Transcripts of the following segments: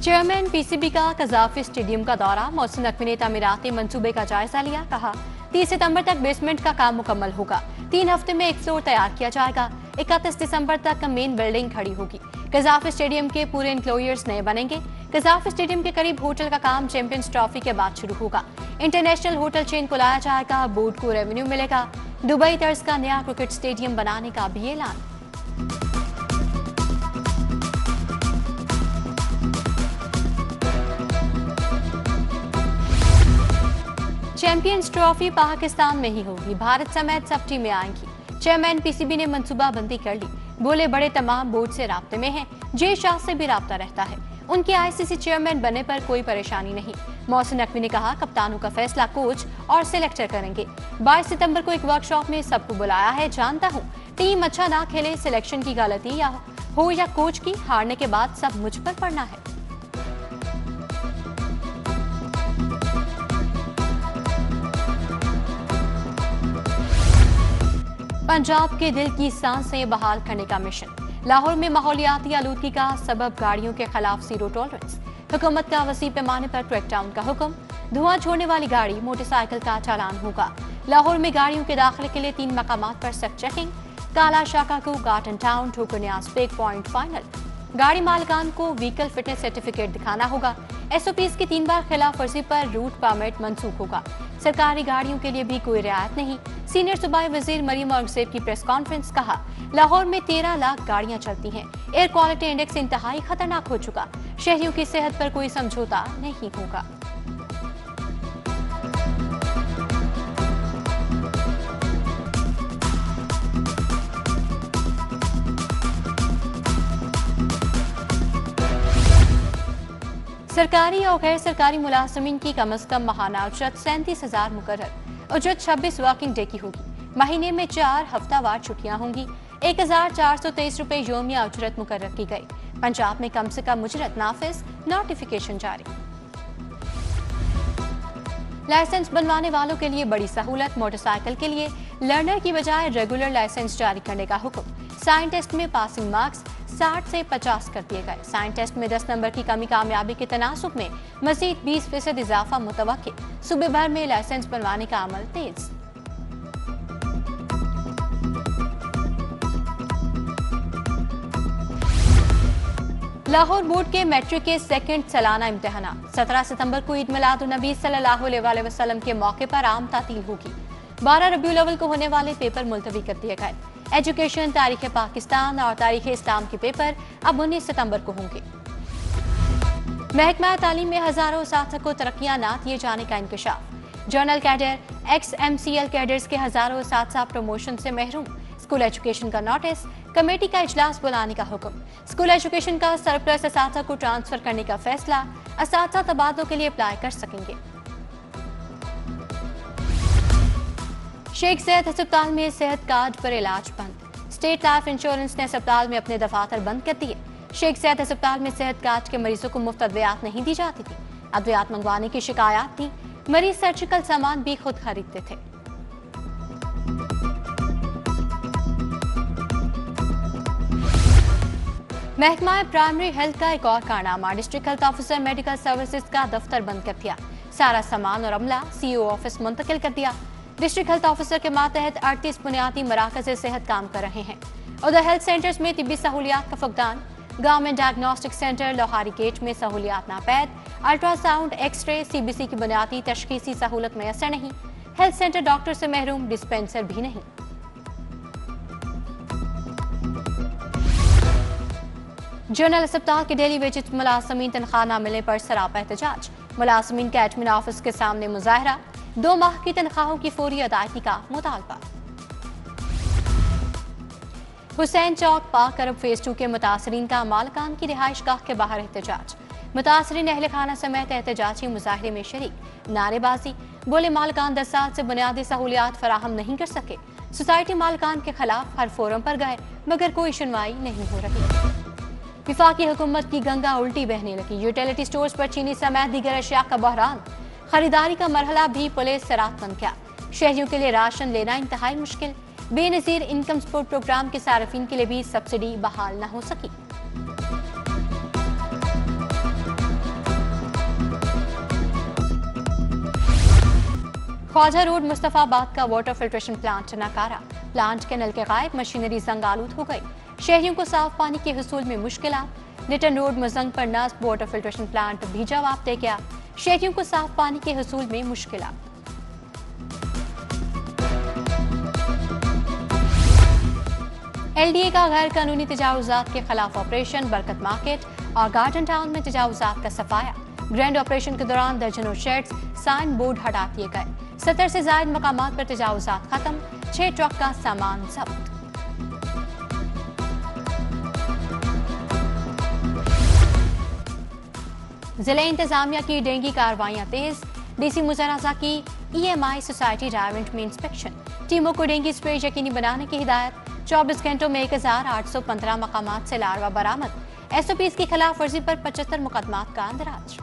Chairman PCB का Gaddafi stadium का दौरा। मोहसिन नकवी ने तामीराती मंसूबे का जायजा लिया। कहा 30 सितंबर तक बेसमेंट का काम मुकम्मल होगा। 3 हफ्ते में एक फ्लोर तैयार किया जाएगा। 31 दिसंबर तक मेन बिल्डिंग खड़ी होगी। कजाफी स्टेडियम के पूरे इंक्लोजर्स नए बनेंगे। कजाफी स्टेडियम के करीब होटल का काम चैंपियंस ट्रॉफी के बाद शुरू होगा। इंटरनेशनल होटल चेन को लाया जाएगा। बोर्ड को रेवेन्यू मिलेगा। दुबई तर्ज का नया क्रिकेट स्टेडियम बनाने का भी ऐलान। चैंपियंस ट्रॉफी पाकिस्तान में ही होगी। भारत समेत सब टीमें आएंगी। चेयरमैन पीसीबी ने मंसूबाबंदी कर ली। बोले बड़े तमाम बोर्ड से राब्ते में हैं। जे शाह से भी राब्ता रहता है। उनके आईसीसी चेयरमैन बनने पर कोई परेशानी नहीं। मोहसिन नकवी ने कहा कप्तानों का फैसला कोच और सिलेक्टर करेंगे। 22 सितंबर को एक वर्कशॉप में सबको बुलाया है। जानता हूँ टीम अच्छा ना खेले, सिलेक्शन की गलती या कोच की, हारने के बाद सब मुझ पर पड़ना है। पंजाब के दिल की सांसें बहाल करने का मिशन। लाहौर में माहौलियाती आलूदगी का सबब गाड़ियों के खिलाफ जीरो टॉलरेंस। हुकूमत का वसी पैमाने पर क्रैकडाउन का हुक्म। धुआं छोड़ने वाली गाड़ी, मोटरसाइकिल का चालान होगा। लाहौर में गाड़ियों के दाखिले के लिए 3 मकामात पर सख्त चेकिंग। काला शाकाकू, गार्टन टाउन, ठोकरन्याज पिक पॉइंट फाइनल। गाड़ी मालिकान को व्हीकल फिटनेस सर्टिफिकेट दिखाना होगा। एसओपीज की 3 बार खिलाफ वर्जी पर रूट परमिट मंसूख होगा। सरकारी गाड़ियों के लिए भी कोई रियायत नहीं। सीनियर सूबाई वजीर मरीम औरंगजेब की प्रेस कॉन्फ्रेंस। कहा लाहौर में 13 लाख गाड़ियां चलती हैं। एयर क्वालिटी इंडेक्स इंतहाई खतरनाक हो चुका। शहरियों की सेहत पर कोई समझौता नहीं होगा। सरकारी और गैर सरकारी मुलाजमीन की कम अज कम माहाना उजरत 37,000 मुकर्रर। उजरत 26 वर्किंग डे की होगी। महीने में 4 हफ्तावार छुट्टियां होंगी। 1423 रुपए योमिया उजरत मुकर्रर की गई। पंजाब में कम से कम उजरत नाफिज, नोटिफिकेशन जारी। लाइसेंस बनवाने वालों के लिए बड़ी सहूलत। मोटरसाइकिल के लिए लर्नर की बजाय रेगुलर लाइसेंस जारी करने का हुक्म। साइन टेस्ट में पासिंग मार्क्स 60 से 50 कर दिए गए। साइन टेस्ट में 10 नंबर की कमी कामयाबी के तनासुब में मजीद 20% इजाफा मुतवक्के। सूबे भर में लाइसेंस बनवाने का अमल तेज। लाहौर बोर्ड के मैट्रिक के सेकंड सालाना इम्तिहान 17 सितंबर को ईद मिलादुन्नबी सल्लल्लाहु अलैहि वसल्लम के मौके पर आम तातील होगी। 12 रबीउल अव्वल को होने वाले पेपर मुलतवी कर दिए गए। एजुकेशन, तारीख पाकिस्तान और तारीख इस्लाम के पेपर अब 19 सितंबर को होंगे। महकमा तालीम में हजारों असातिज़ा को तरक्कियां ना दिए जाने का इंकशाफ। जनरल कैडर, XMCL कैडर्स के हजारों असातिज़ा प्रमोशन से महरूम। स्कूल एजुकेशन का नोटिस। कमेटी का इजलास बुलाने का हुक्म। स्कूल एजुकेशन का सरप्लस असातिज़ा को ट्रांसफर करने का फैसला। असातिज़ा तबादलों के लिए अप्लाई कर सकेंगे। शेख ज़ैद अस्पताल में सेहत कार्ड पर इलाज बंद। स्टेट लाइफ इंश्योरेंस ने अस्पताल में अपने दफातर बंद कर दिए। शेख ज़ैद अस्पताल में सेहत कार्ड के मरीजों को मुफ्त अद्वियात नहीं दी जाती थी। अद्वियात मंगवाने की शिकायत थी। मरीज सर्जिकल सामान भी खुद खरीदते थे। महकमा प्राइमरी हेल्थ का एक और कारनामा। District health officer medical services का दफ्तर बंद कर दिया। सारा सामान और अमला सीईओ ऑफिस मुंतकिल कर दिया। डिस्ट्रिक्ट हेल्थ ऑफिसर के मातहत 38 बुनियादी मराकज़ सेहत काम कर रहे हैं। उधर हेल्थ सेंटर्स में तिब्बी सहूलियात का फुकदान। Government diagnostic centre Lohari gate में सहूलियात नापैद। अल्ट्रासाउंड, एक्सरे, CBC की बुनियादी तशखीसी सहूलत मैसर नहीं। हेल्थ सेंटर डॉक्टर से महरूम, डिस्पेंसर भी नहीं। जनरल अस्पताल के डेली वेजेस मुलाजमीन तनख्वाह न मिलने पर सरापा एहतजाज। मुलाजमीन के एडमिन ऑफिस के सामने मुजाहरा। 2 माह की तनख्वाहों की फौरी अदायगी का मुतालबा। हुसैन चौक पाक अरब फेज 2 के मुतासरीन का मालकान की रिहाइश गाह के बाहर एहतजाज। मुतासरीन अहले खाना समेत एहतजाजी मुजाहरे में शरीक। नारेबाजी। बोले मालकान 10 साल से बुनियादी सहूलियात फराहम नहीं कर सके। सोसाइटी मालकान के खिलाफ हर फोरम पर गए मगर कोई सुनवाई नहीं हो रही। विफाकी हुकूमत की गंगा उल्टी बहने लगी। यूटिलिटी स्टोर्स पर चीनी समेत दीगर अशिया का बहरान। खरीदारी का मरहला भी पुलिस से रात बन गया। शहरियों के लिए राशन लेना इंतहाई मुश्किल। बेनजीर इनकम सपोर्ट प्रोग्राम के सार्फिन के लिए भी सब्सिडी बहाल न हो सकी। ख्वाजा रोड मुस्तफाबाद का वाटर फिल्ट्रेशन प्लांट नकारा, प्लांट के नलके गायब, मशीनरी जंग आलूद हो गई, शहरियों को साफ पानी के हुसूल में मुश्किलात। लिटन रोड मुजंग पर नस्ब वाटर फिल्ट्रेशन प्लांट भी जवाब दे गया, शहरियों को साफ पानी के हुसूल में मुश्किलात। एलडीए का गैर कानूनी तजावुजात के खिलाफ ऑपरेशन, बरकत मार्केट और गार्डन टाउन में तजावुजात का सफाया। ग्रैंड ऑपरेशन के दौरान दर्जनों शेड्स, साइन बोर्ड हटा दिए गए, 70 से ज्यादा मकामात पर तजावुजात खत्म, 6 ट्रक का सामान जब्त। जिला इंतजामिया की डेंगी कार्रवाइयां तेज, डीसी मुजराजा की ईएमआई सोसाइटी डायमंड में इंस्पेक्शन, टीमों को डेंगी स्प्रे यकीनी बनाने की हिदायत। 24 घंटों में 1815 मकामात से लार्वा बरामद, एसओपीज की खिलाफ वर्जी पर 75 मुकदमात का अंदराज।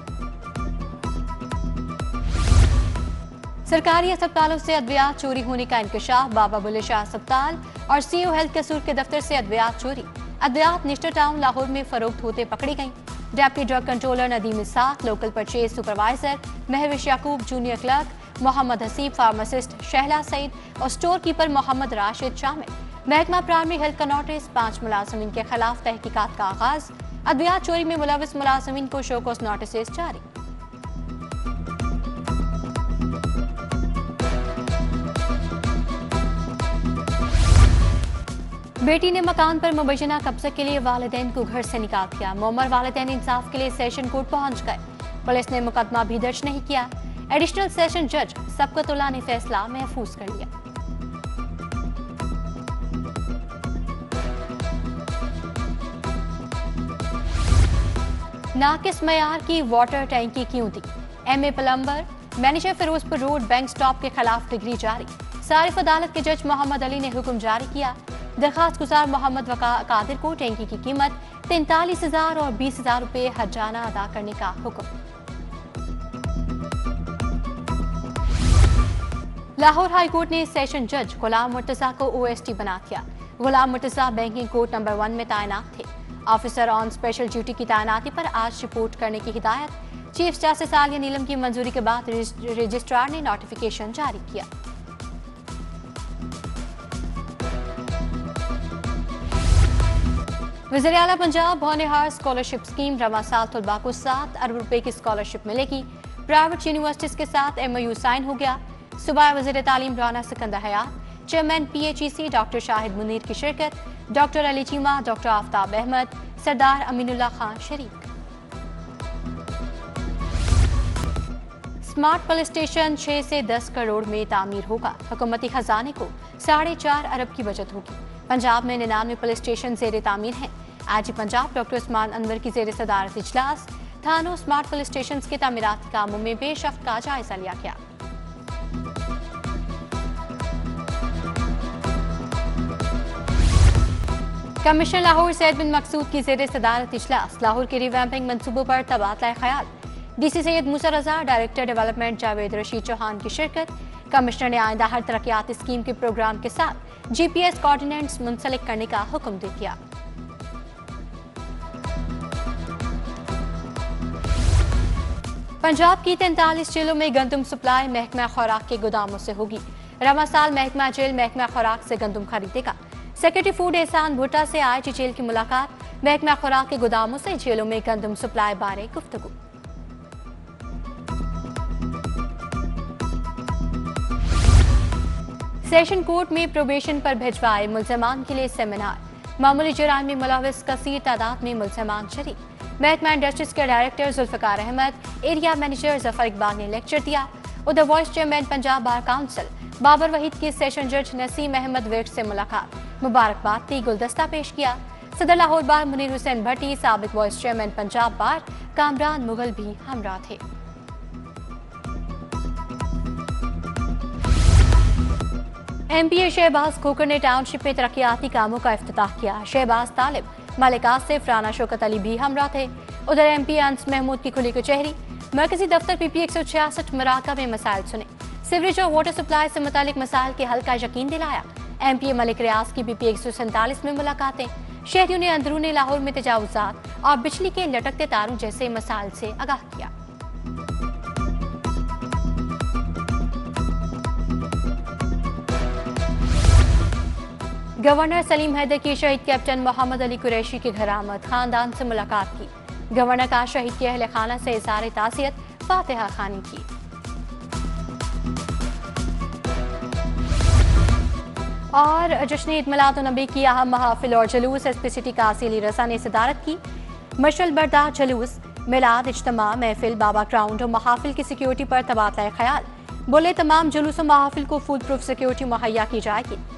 सरकारी अस्पतालों से अद्वियात चोरी होने का इंकशाफ, बाबा बुल्ले शाह अस्पताल और सीओ हेल्थ कसूर के दफ्तर से अद्वियात चोरी। अद्वियात निस्टर टाउन लाहौर में फरोख्त होते पकड़ी गई। Deputy drug controller Nadeem Ishaq, local purchase supervisor Mahvish Yaqoob, junior clerk Mohammad Haseeb, pharmacist Shehla Saeed और स्टोर कीपर मोहम्मद राशिद शामिल। महकमा प्राइमरी हेल्थ का नोटिस, 5 मुलाजमीन के खिलाफ तहकीकात का आगाज। अद्वियात चोरी में मुलविस मुलाजमीन को शोकॉस नोटिस जारी। बेटी ने मकान पर मुबैना कब्जे के लिए वालिदैन को घर से निकाल दिया, मोमर वालिदैन इंसाफ के लिए सेशन कोर्ट पहुंच गए, पुलिस ने मुकदमा भी दर्ज नहीं किया। एडिशनल सेशन जज सबकतुल्लाह ने फैसला महफूज कर लिया। नाकिस मयार की वाटर टैंकी क्यों दी, MA plumber manager Ferozepur road bank stop के खिलाफ डिग्री जारी। सारिफ अदालत के जज मोहम्मद अली ने हुक्म जारी किया। दरखास्त गुजार मोहम्मद कादिर को टैंकी की कीमत 43,000 और 20,000 रुपए हर्जाना अदा करने का हुक्म। लाहौर हाई कोर्ट ने सेशन जज गुलाम मुर्तजा को ओएसटी बना दिया। Ghulam Murtaza banking court number 1 में तैनात थे। ऑफिसर ऑन स्पेशल ड्यूटी की तैनाती पर आज रिपोर्ट करने की हिदायत। चीफ जस्टिस आलिया नीलम की मंजूरी के बाद रजिस्ट्रार ने नोटिफिकेशन जारी किया। वज़ीर आला पंजाब होनहार स्कॉलरशिप स्कीम, रवा साल तलबा को 7 अरब रुपए की स्कॉलरशिप मिलेगी। प्राइवेट यूनिवर्सिटीज के साथ MOU साइन हो गया। सुबह वज़ीर तालीम Rana Sikandar Hayat, chairman PHEC doctor Shahid Munir की शिरकत, डॉक्टर अली चीमा, डॉक्टर आफ्ताब अहमद, सरदार अमीनुल्लाह खान शरीक। स्मार्ट पुलिस स्टेशन 6 से 10 करोड़ में तामीर होगा। हुकूमती खजाने को 4.5 अरब की बचत होगी। पंजाब में 99 पुलिस स्टेशन जेर तामीर हैं। आज पंजाब डॉक्टर उस्मान अनवर की जेर सदारत इजलास, थानों स्मार्ट पुलिस स्टेशन के तामीराती कामों में पेशरफ्त का जायजा लिया गया। कमिश्नर लाहौर सैयद बिन मकसूद की जेर सदारत इजलास, लाहौर के रिवैम्पिंग मंसूबों पर तबादला ख्याल। DC Syed Musa Raza, director development Javed Rashid Chauhan की शिरकत। कमिश्नर ने आइंदा हर तरक्याती स्कीम के प्रोग्राम के साथ GPS कोऑर्डिनेट्स मुंसलिक करने का हुक्म दे दिया। पंजाब की 43 जेलों में गंदम सप्लाई महकमा खुराक के गोदामों से होगी। रवा साल महकमा जेल महकमा खुराक से गंदम खरीदेगा। सेक्रेटरी फूड एहसान भुट्टा से IIT जेल की मुलाकात, महकमा खुराक के गोदामों से जेलों में गंदम सप्लाई बारे गुफ्तगू। सेशन कोर्ट में प्रोबेशन पर भिजवाए मुल्जमान के लिए सेमिनार, मामूली जुर्म में मुलविस कसीर तादाद में मुल्जमान शरीक। महकमा इंडस्ट्रीज के director Zulfiqar Ahmad, area manager Zafar Iqbal ने लेक्चर दिया। उधर vice chairman Punjab bar council Babar Waheed की सेशन जज नसीम अहमद विर्क से मुलाकात, मुबारकबाद दी, गुलदस्ता पेश किया। सदर लाहौर बार मुनीर हुसैन भट्टी, साबिक vice chairman Punjab bar Kamran Mughal भी हमरा थे। MPA शहबाज खोकर ने टाउनशिप में तरक्याती कामों का इफ्तिताह किया। शहबाज तालिब, मलिक आसिफ, राना शौकत अली भी हमरा थे। उधर MP अंस महमूद की खुली कचहरी, मरकजी दफ्तर PP 166 मराका में मसाइल सुने। सीवरेज और वाटर सप्लाई से मुतालिक मसाइल के हल का यकीन दिलाया। MPA मलिक रियाज की PP 147 में मुलाकातें, शहरियों ने अंदरूनी लाहौर में तजावुजात और बिजली के लटकते तारों जैसे मसाइल से आगाह किया। गवर्नर सलीम हैदर की शहीद कैप्टन मोहम्मद अली कुरैशी के घर आमद, खानदान से मुलाकात की। गवर्नर का शहीद के अहल खाना से इज़हार ताज़ियत, फातिहा खानी की। और जश्न ईद मिलाद-उन-नबी की अहम महाफिल और जुलूस एसपी सिटी काजी अली रज़ा ने सदारत की। मशअल बरदार जुलूस, मिलाद, इज्तिमा, महफिल, बाबा ग्राउंड और महाफिल की सिक्योरिटी पर तबादला ख्याल। बोले तमाम जुलूस और महाफिल को फूल प्रूफ सिक्योरिटी मुहैया की जाएगी।